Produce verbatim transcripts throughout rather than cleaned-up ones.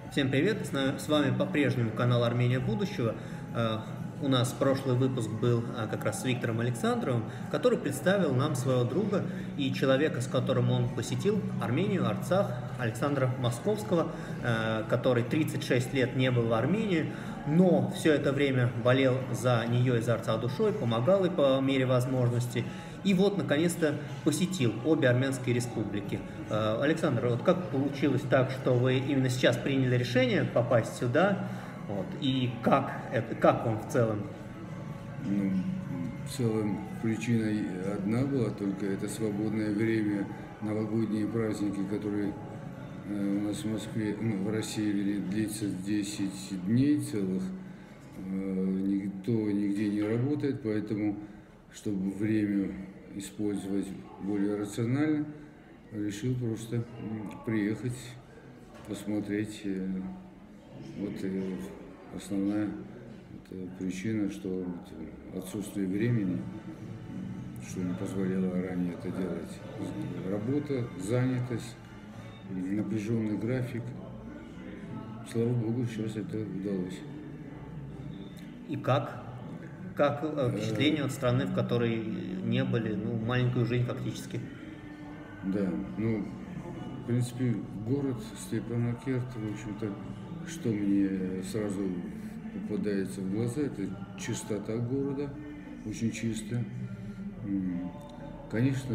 Всем привет! С вами по-прежнему канал Армения будущего. У нас прошлый выпуск был как раз с Виктором Александровым, который представил нам своего друга и человека, с которым он посетил Армению, Арцах, Александра Московского, который тридцать шесть лет не был в Армении, но все это время болел за нее и за Арцах душой, помогал ей по мере возможности. И вот, наконец-то, посетил обе армянские республики. Александр, вот как получилось так, что вы именно сейчас приняли решение попасть сюда? Вот, и как, это, как он в целом? Ну, в целом причина одна была, только это свободное время, новогодние праздники, которые у нас в Москве, ну, в России длится десять дней целых. Никто нигде не работает, поэтому, чтобы время использовать более рационально, решил просто приехать, посмотреть. Вот основная причина, что отсутствие времени, что не позволяло ранее это делать. Работа, занятость, напряженный график. Слава Богу, сейчас это удалось. И как? Как впечатление от страны, в которой не были, ну, маленькую жизнь фактически? Да, ну, в принципе, город Степанакерт, в общем-то, что мне сразу попадается в глаза, это чистота города, очень чисто. Конечно,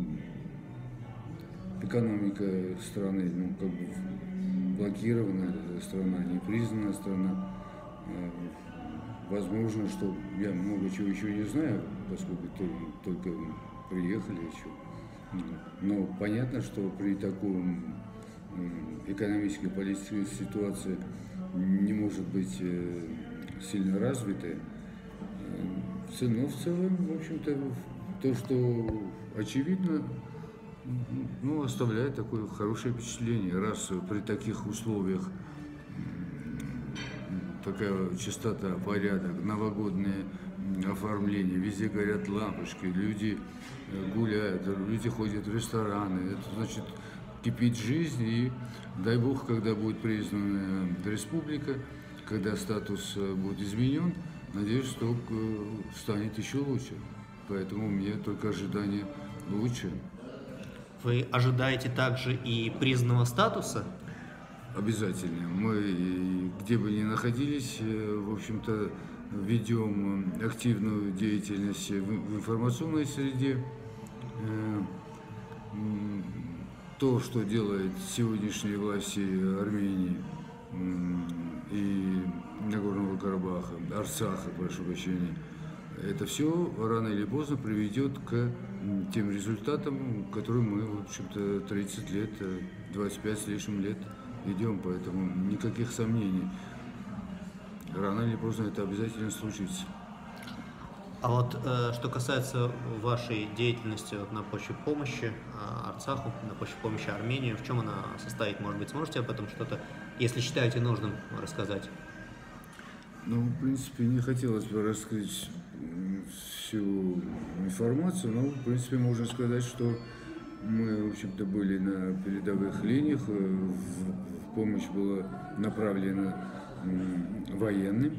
экономика страны, ну, как бы блокированная страна, не признанная страна. Возможно, что я много чего еще не знаю, поскольку только приехали еще. Но понятно, что при таком экономической, политической ситуации не может быть сильно развитой. Но в целом, в общем-то, то, что очевидно, ну, оставляет такое хорошее впечатление, раз при таких условиях такая чистота, порядок, новогодное оформление, везде горят лампочки, люди гуляют, люди ходят в рестораны, это значит кипит жизнь, и дай бог, когда будет признана республика, когда статус будет изменен, надеюсь, что станет еще лучше. Поэтому у меня только ожидание лучше. Вы ожидаете также и признанного статуса? Обязательно. Мы, где бы ни находились, в общем-то, ведем активную деятельность в информационной среде. То, что делает сегодняшние власти Армении и Нагорного Карабаха, Арцаха, прошу прощения, это все рано или поздно приведет к тем результатам, к которым мы, в общем-то, тридцать лет, двадцать пять с лишним лет идем, поэтому никаких сомнений. Рано или поздно это обязательно случится. А вот э, что касается вашей деятельности вот, на почве помощи э, Арцаху, на почве помощи Армении, в чем она состоит? Может быть, сможете об этом что-то, если считаете нужным, рассказать? Ну, в принципе, не хотелось бы раскрыть всю информацию, но, в принципе, можно сказать, что мы, в общем-то, были на передовых линиях, в помощь была направлена военным.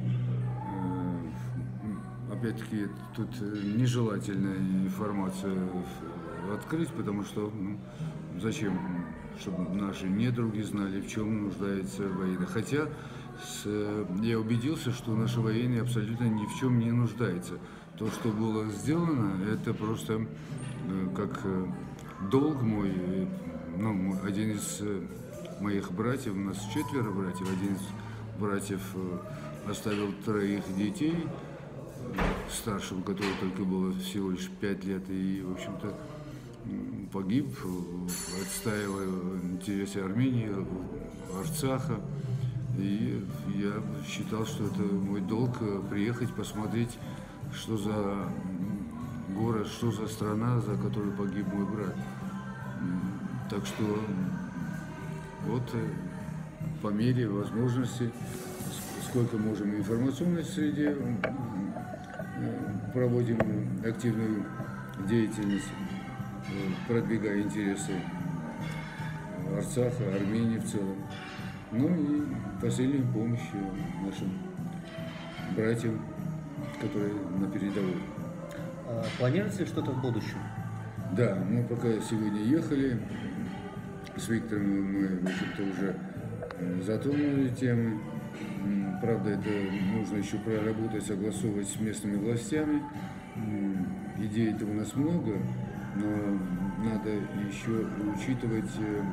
Опять-таки, тут нежелательная информация открыть, потому что, ну, зачем, чтобы наши недруги знали, в чем нуждается военный. Хотя с, я убедился, что наши военные абсолютно ни в чем не нуждаются. То, что было сделано, это просто как долг мой. Ну, один из моих братьев, у нас четверо братьев, один из братьев оставил троих детей, старшему, который только было всего лишь пять лет, и, в общем-то, погиб, отстаивая интересы Армении, Арцаха. И я считал, что это мой долг приехать, посмотреть, что за город, что за страна, за которую погиб мой брат. Так что вот по мере возможности, сколько можем в информационной среде, проводим активную деятельность, продвигая интересы Арцаха, Армении в целом. Ну и посильную помощь нашим братьям, которые на передовой. Планируется ли что-то в будущем? Да, мы пока сегодня ехали с Виктором, мы, в общем-то, уже затронули темы. Правда, это нужно еще проработать, согласовывать с местными властями. Идей-то у нас много, но надо еще учитывать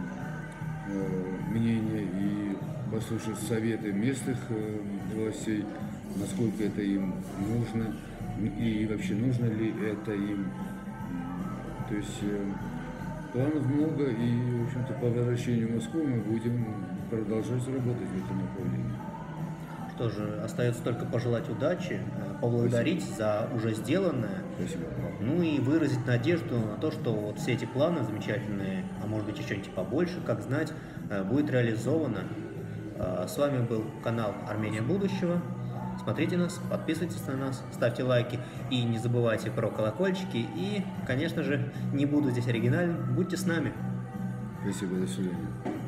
мнение и послушать советы местных властей, насколько это им нужно и вообще нужно ли это им. То есть планов много, и, в общем-то, по возвращению в Москву мы будем продолжать работать в этом направлении. Что же, остается только пожелать удачи, поблагодарить Спасибо. За уже сделанное. Спасибо. Ну и выразить надежду на то, что вот все эти планы замечательные, а может быть еще что-нибудь побольше, как знать, будет реализовано. С вами был канал Армения Будущего. Смотрите нас, подписывайтесь на нас, ставьте лайки и не забывайте про колокольчики. И, конечно же, не буду здесь оригинальным, будьте с нами. Спасибо, до свидания.